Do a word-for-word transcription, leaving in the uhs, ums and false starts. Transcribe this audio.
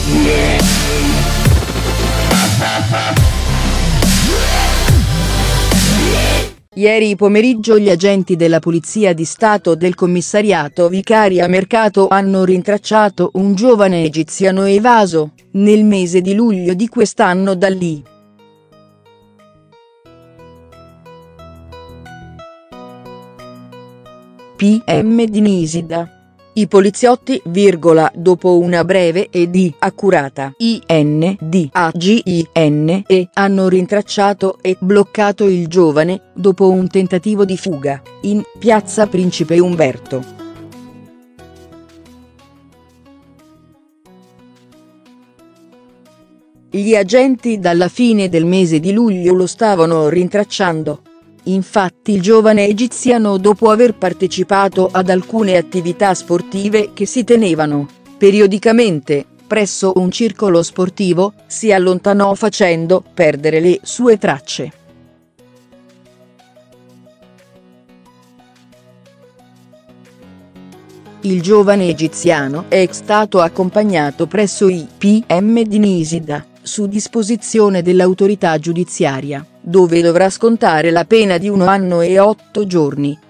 Ieri pomeriggio gli agenti della Polizia di Stato del Commissariato Vicaria Mercato hanno rintracciato un giovane egiziano evaso, nel mese di luglio di quest'anno da lì. P M di Nisida. I poliziotti, dopo una breve ed accurata indagine, hanno rintracciato e bloccato il giovane, dopo un tentativo di fuga, in piazza Principe Umberto. Gli agenti dalla fine del mese di luglio lo stavano rintracciando. Infatti il giovane egiziano, dopo aver partecipato ad alcune attività sportive che si tenevano, periodicamente, presso un circolo sportivo, si allontanò facendo perdere le sue tracce. Il giovane egiziano è stato accompagnato presso i P M di Nisida, su disposizione dell'autorità giudiziaria, dove dovrà scontare la pena di un anno e otto giorni.